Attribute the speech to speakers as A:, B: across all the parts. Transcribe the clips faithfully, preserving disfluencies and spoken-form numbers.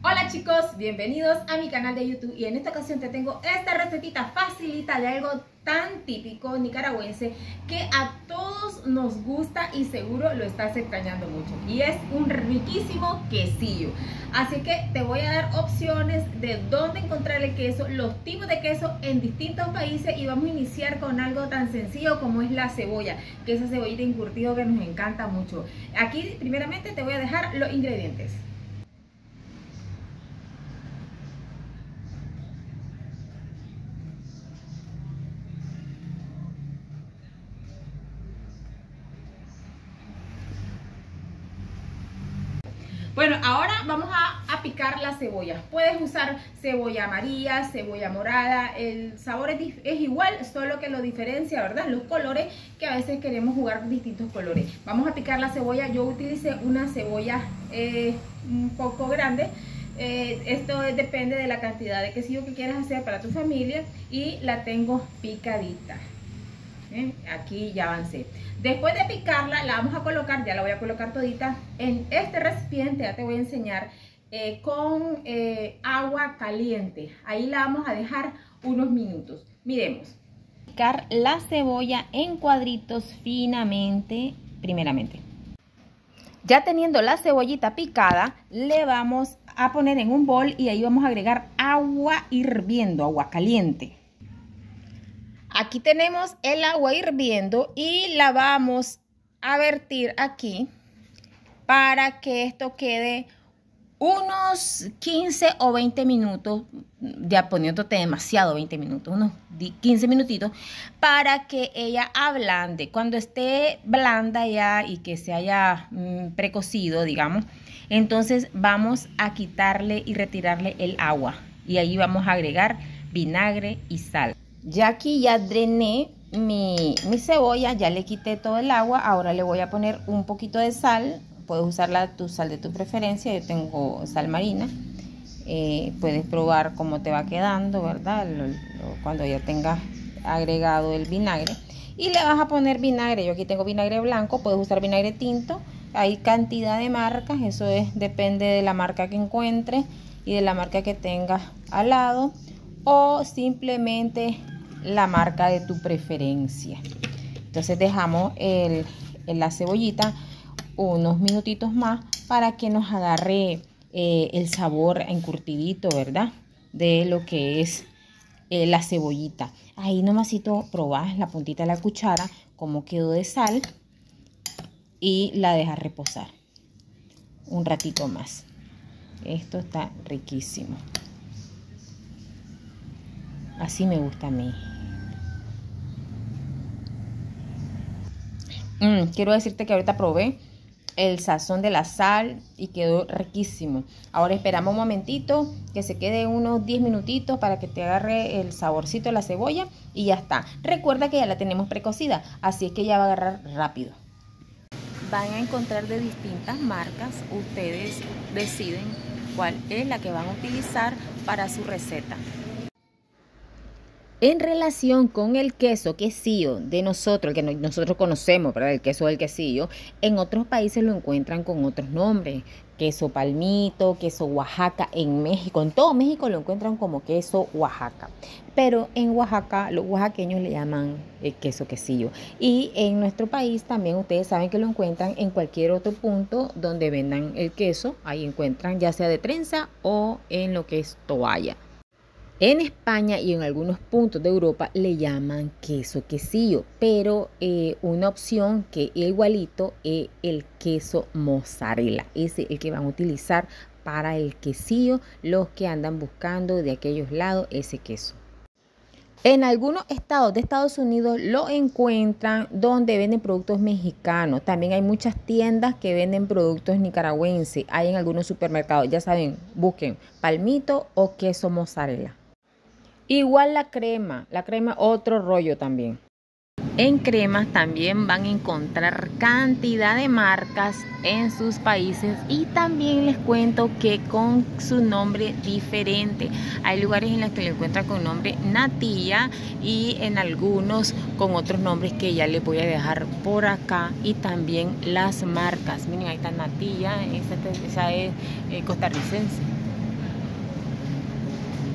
A: Hola chicos, bienvenidos a mi canal de YouTube y en esta ocasión te tengo esta recetita facilita de algo tan típico nicaragüense que a todos nos gusta y seguro lo estás extrañando mucho, y es un riquísimo quesillo. Así que te voy a dar opciones de dónde encontrar el queso, los tipos de queso en distintos países, y vamos a iniciar con algo tan sencillo como es la cebolla, que es esa cebollita encurtido que nos encanta mucho. Aquí primeramente te voy a dejar los ingredientes. Bueno, ahora vamos a, a picar la cebolla. Puedes usar cebolla amarilla, cebolla morada, el sabor es, es igual, solo que lo diferencia, ¿verdad? Los colores, que a veces queremos jugar distintos colores. Vamos a picar la cebolla. Yo utilicé una cebolla eh, un poco grande. Eh, esto depende de la cantidad de quesillo que quieras hacer para tu familia, y la tengo picadita. ¿Eh? Aquí ya avancé. Después de picarla, la vamos a colocar, ya la voy a colocar todita en este recipiente. Ya te voy a enseñar eh, con eh, agua caliente. Ahí la vamos a dejar unos minutos. Miremos. Picar la cebolla en cuadritos finamente, primeramente. Ya teniendo la cebollita picada, le vamos a poner en un bol y ahí vamos a agregar agua hirviendo, agua caliente. Aquí tenemos el agua hirviendo y la vamos a vertir aquí para que esto quede unos quince o veinte minutos, ya poniéndote demasiado, veinte minutos, unos quince minutitos, para que ella ablande. Cuando esté blanda ya y que se haya mmm, precocido, digamos, entonces vamos a quitarle y retirarle el agua, y ahí vamos a agregar vinagre y sal. Ya aquí ya drené mi, mi cebolla, ya le quité todo el agua. Ahora le voy a poner un poquito de sal. Puedes usar la, tu sal de tu preferencia. Yo tengo sal marina. Eh, puedes probar cómo te va quedando, ¿verdad? Lo, lo, cuando ya tengas agregado el vinagre. Y le vas a poner vinagre. Yo aquí tengo vinagre blanco. Puedes usar vinagre tinto. Hay cantidad de marcas. Eso es, depende de la marca que encuentres y de la marca que tengas al lado. O simplemente la marca de tu preferencia. Entonces dejamos el, el, la cebollita unos minutitos más para que nos agarre eh, el sabor encurtidito, ¿verdad? De lo que es eh, la cebollita. Ahí nomasito probás la puntita de la cuchara como quedó de sal, y la dejas reposar un ratito más. Esto está riquísimo. Así me gusta a mí. Mm, quiero decirte que ahorita probé el sazón de la sal y quedó riquísimo. Ahora esperamos un momentito que se quede unos diez minutitos para que te agarre el saborcito de la cebolla y ya está. Recuerda que ya la tenemos precocida, así es que ya va a agarrar rápido. Van a encontrar de distintas marcas. Ustedes deciden cuál es la que van a utilizar para su receta. En relación con el queso quesillo de nosotros, el que nosotros conocemos, ¿verdad? El queso del quesillo, en otros países lo encuentran con otros nombres. Queso palmito, queso Oaxaca. En México, en todo México lo encuentran como queso Oaxaca. Pero en Oaxaca, los oaxaqueños le llaman el queso quesillo. Y en nuestro país también ustedes saben que lo encuentran en cualquier otro punto donde vendan el queso. Ahí encuentran ya sea de trenza o en lo que es toalla. En España y en algunos puntos de Europa le llaman queso quesillo, pero eh, una opción que es igualito es el queso mozzarella. Ese es el que van a utilizar para el quesillo los que andan buscando de aquellos lados ese queso. En algunos estados de Estados Unidos lo encuentran donde venden productos mexicanos. También hay muchas tiendas que venden productos nicaragüenses. Hay en algunos supermercados, ya saben, busquen palmito o queso mozzarella. Igual la crema, la crema otro rollo también. En cremas también van a encontrar cantidad de marcas en sus países, y también les cuento que con su nombre diferente. Hay lugares en los que lo encuentran con nombre natilla y en algunos con otros nombres que ya les voy a dejar por acá, y también las marcas. Miren, ahí está natilla, esa, esa es eh, costarricense.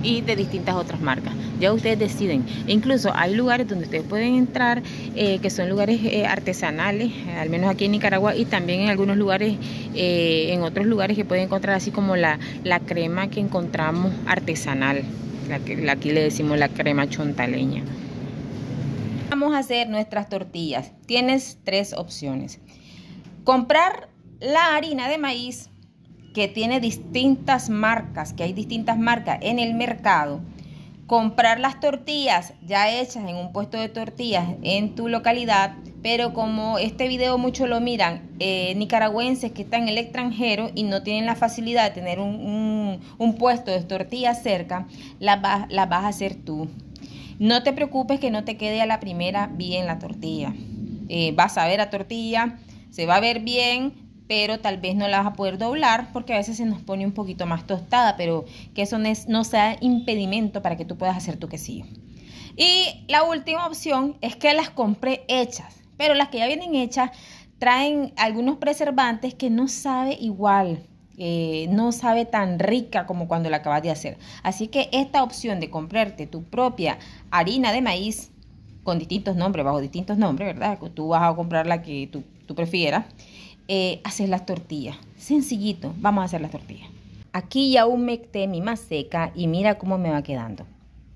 A: y de distintas otras marcas. Ya ustedes deciden. E incluso hay lugares donde ustedes pueden entrar eh, que son lugares eh, artesanales, al menos aquí en Nicaragua, y también en algunos lugares, eh, en otros lugares que pueden encontrar, así como la, la crema que encontramos artesanal, la que la, aquí le decimos la crema chontaleña. Vamos a hacer nuestras tortillas. Tienes tres opciones: comprar la harina de maíz, que tiene distintas marcas, que hay distintas marcas en el mercado. Comprar las tortillas ya hechas en un puesto de tortillas en tu localidad, pero como este video mucho lo miran eh, nicaragüenses que están en el extranjero y no tienen la facilidad de tener un, un, un puesto de tortillas cerca, las vas, las vas a hacer tú. No te preocupes que no te quede a la primera bien la tortilla. Eh, vas a ver la tortilla, se va a ver bien, pero tal vez no la vas a poder doblar porque a veces se nos pone un poquito más tostada, pero que eso no, es, no sea impedimento para que tú puedas hacer tu quesillo. Y la última opción es que las compré hechas, pero las que ya vienen hechas traen algunos preservantes que no sabe igual, eh, no sabe tan rica como cuando la acabas de hacer. Así que esta opción de comprarte tu propia harina de maíz con distintos nombres, bajo distintos nombres, ¿verdad? Tú vas a comprar la que tú, tú prefieras. Eh, hacer las tortillas, sencillito, vamos a hacer las tortillas. Aquí ya humecté mi maseca y mira cómo me va quedando.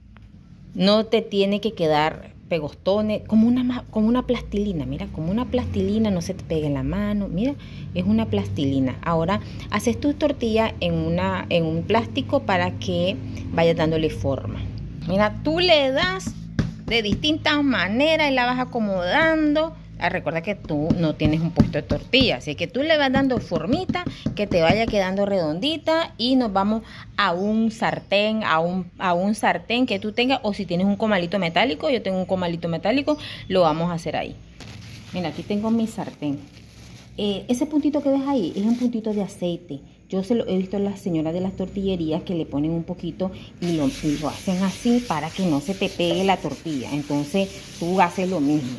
A: No te tiene que quedar pegostones, como una, como una plastilina, mira, como una plastilina, no se te pegue en la mano, mira, es una plastilina. Ahora haces tu tortilla en, una, en un plástico para que vayas dándole forma. Mira, tú le das de distintas maneras y la vas acomodando. Ah, recuerda que tú no tienes un puesto de tortilla, así que tú le vas dando formita que te vaya quedando redondita y nos vamos a un sartén, a un, a un sartén que tú tengas, o si tienes un comalito metálico, yo tengo un comalito metálico, lo vamos a hacer ahí. Mira, aquí tengo mi sartén. Eh, ese puntito que ves ahí es un puntito de aceite. Yo se lo he visto a las señoras de las tortillerías que le ponen un poquito y lo, y lo hacen así para que no se te pegue la tortilla. Entonces tú haces lo mismo.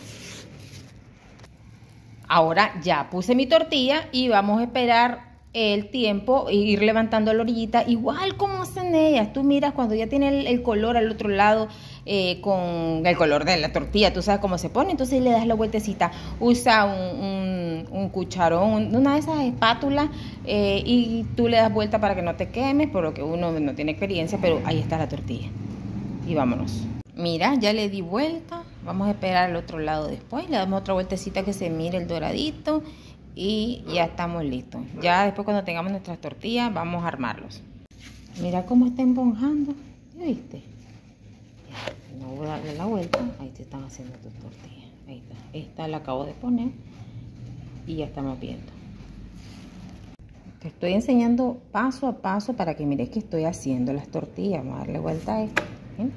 A: Ahora ya puse mi tortilla y vamos a esperar el tiempo e ir levantando la orillita, igual como hacen ellas. Tú miras cuando ya tiene el, el color al otro lado, eh, con el color de la tortilla, tú sabes cómo se pone, entonces le das la vueltecita. Usa un, un, un cucharón, una de esas espátulas, eh, y tú le das vuelta para que no te quemes, por lo que uno no tiene experiencia, pero ahí está la tortilla. Y vámonos. Mira, ya le di vuelta. Vamos a esperar al otro lado después. Le damos otra vueltecita que se mire el doradito. Y ya estamos listos. Ya después, cuando tengamos nuestras tortillas, vamos a armarlos. Mira cómo está esponjando. ¿Ya viste? Ya, no voy a darle la vuelta. Ahí te están haciendo tus tortillas. Ahí está. Esta la acabo de poner. Y ya estamos viendo. Te estoy enseñando paso a paso para que mires que estoy haciendo las tortillas. Vamos a darle vuelta a esto. ¿Bien?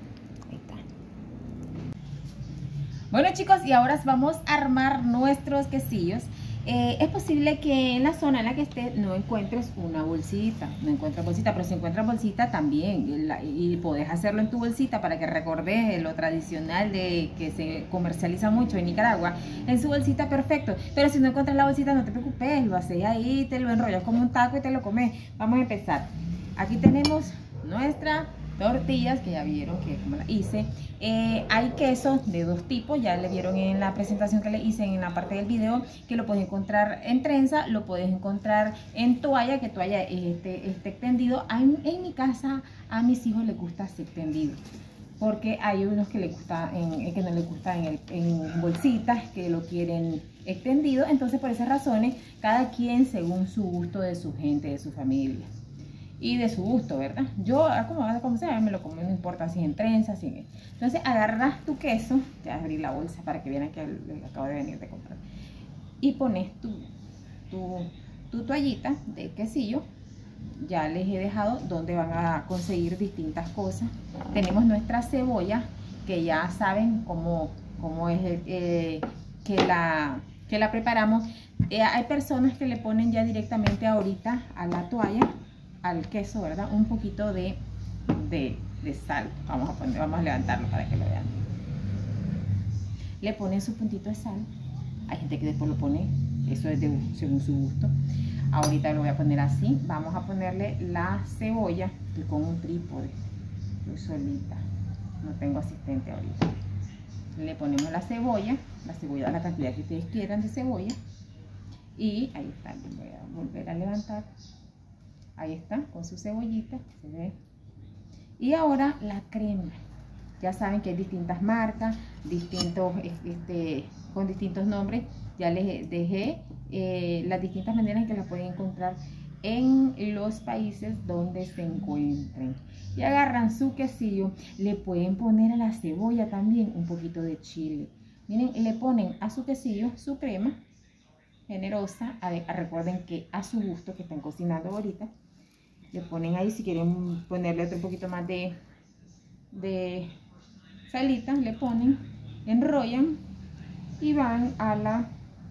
A: Bueno, chicos, y ahora vamos a armar nuestros quesillos. Eh, es posible que en la zona en la que estés no encuentres una bolsita, no encuentres bolsita, pero si encuentras bolsita también, y, y podés hacerlo en tu bolsita para que recordes lo tradicional de que se comercializa mucho en Nicaragua, en su bolsita, perfecto. Pero si no encuentras la bolsita, no te preocupes, lo haces ahí, te lo enrollas como un taco y te lo comes. Vamos a empezar. Aquí tenemos nuestra tortillas, que ya vieron que como la hice. Eh, hay quesos de dos tipos, ya le vieron en la presentación que le hice en la parte del video, que lo puedes encontrar en trenza, lo puedes encontrar en toalla, que toalla este, este extendido. En, en mi casa a mis hijos les gusta así extendido, porque hay unos que, les gusta en, que no les gusta en, el, en bolsitas, que lo quieren extendido. Entonces, por esas razones, cada quien según su gusto de su gente, de su familia y de su gusto, ¿verdad? Yo, como, como sea, me lo como, no importa si en trenza, si en... Entonces agarras tu queso, te vas a abrir la bolsa para que vean que lo acabo de venir de comprar, y pones tu, tu, tu toallita de quesillo. Ya les he dejado donde van a conseguir distintas cosas. Tenemos nuestra cebolla, que ya saben cómo, cómo es el, eh, que, la, que la preparamos. Eh, hay personas que le ponen ya directamente ahorita a la toalla, al queso, ¿verdad? Un poquito de, de, de sal. Vamos a poner, vamos a levantarlo para que lo vean. Le ponen su puntito de sal. Hay gente que después lo pone, eso es de, según su gusto. Ahorita lo voy a poner así. Vamos a ponerle la cebolla, y con un trípode. Estoy solita, no tengo asistente ahorita. Le ponemos la cebolla, la cebolla a la cantidad que ustedes quieran de cebolla. Y ahí está, les voy a volver a levantar. Ahí está, con su cebollita, se ve. Y ahora la crema. Ya saben que hay distintas marcas, distintos, este, con distintos nombres. Ya les dejé eh, las distintas maneras en que la pueden encontrar en los países donde se encuentren. Y agarran su quesillo, le pueden poner a la cebolla también un poquito de chile. Miren, le ponen a su quesillo su crema generosa, a, a, recuerden que a su gusto, que están cocinando ahorita. Le ponen ahí, si quieren ponerle otro poquito más de, de salita, le ponen, enrollan y van a la,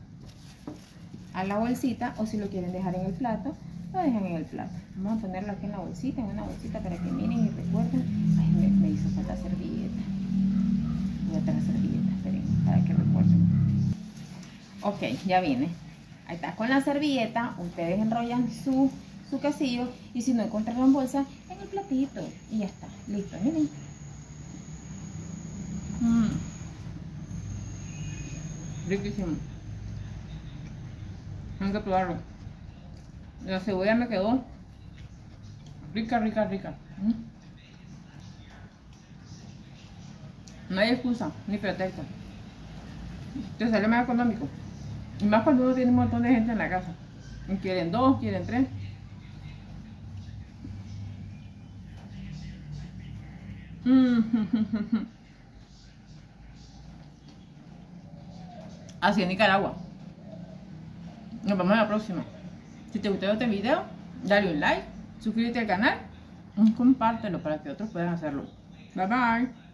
A: a la bolsita, o si lo quieren dejar en el plato, lo dejan en el plato. Vamos a ponerlo aquí en la bolsita, en una bolsita para que miren y recuerden. Ay, me, me hizo falta servilleta. Voy a traer servilleta, esperen, para que recuerden. Ok, ya viene. Ahí está, con la servilleta, ustedes enrollan su, su quesillo, y si no encontraron bolsa, en el platito. Y ya está, listo, miren. Mmm. Riquísimo. Tengo que probarlo. La cebolla me quedó rica, rica, rica. ¿Mm? No hay excusa ni pretexto. Te sale más económico. Y más cuando uno tiene un montón de gente en la casa. Y quieren dos, quieren tres. Mm. Así en Nicaragua. Nos vemos en la próxima. Si te gustó este video, dale un like, suscríbete al canal y compártelo para que otros puedan hacerlo. Bye bye.